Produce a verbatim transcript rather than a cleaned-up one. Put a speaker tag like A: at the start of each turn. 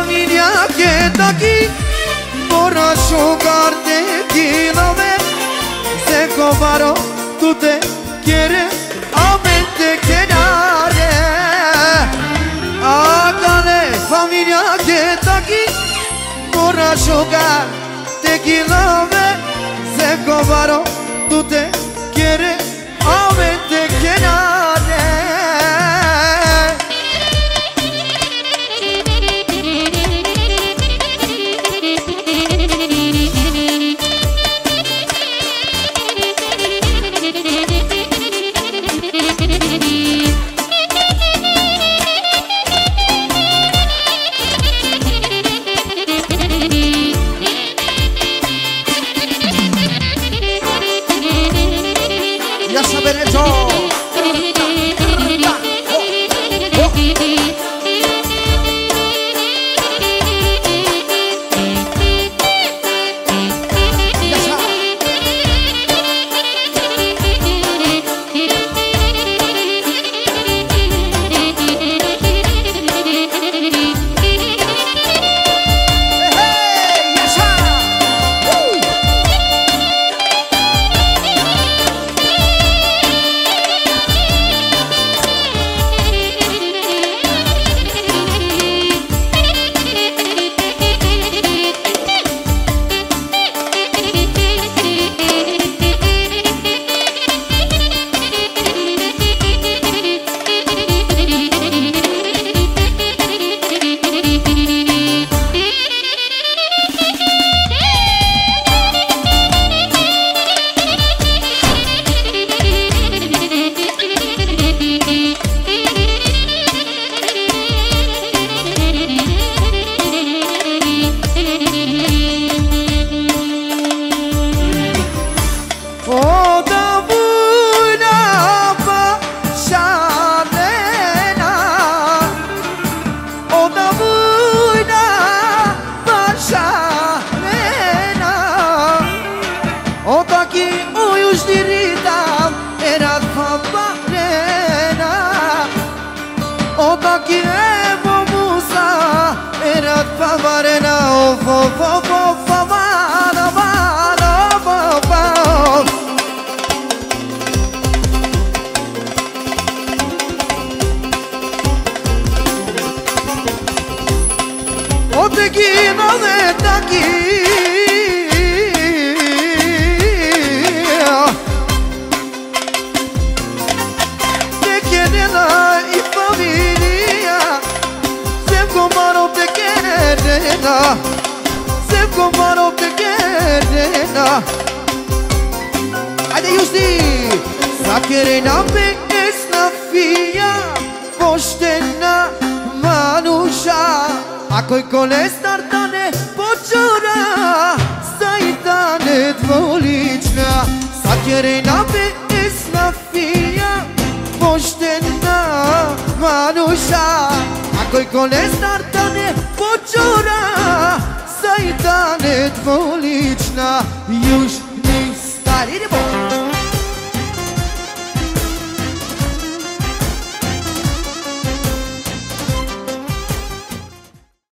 A: familia que está aquí, por asciugar de kilómetros, se comparó, tú te quieres, aumente que nadie. Hágale familia que está aquí, por asciugar de kilómetros, se comparó, tú te quieres, aumente que nadie.
B: Ya saben eso.
A: Se comparó te querena.
B: Haide Iusti!
A: Sacherena pe esna fia, poštena manuša, ako je kolestar tane počura, sajtane dvolična. Sacherena pe esna fia, poštena manuša, ako je kolestar tane počura, sajtane dvolična. Już nie stali, bo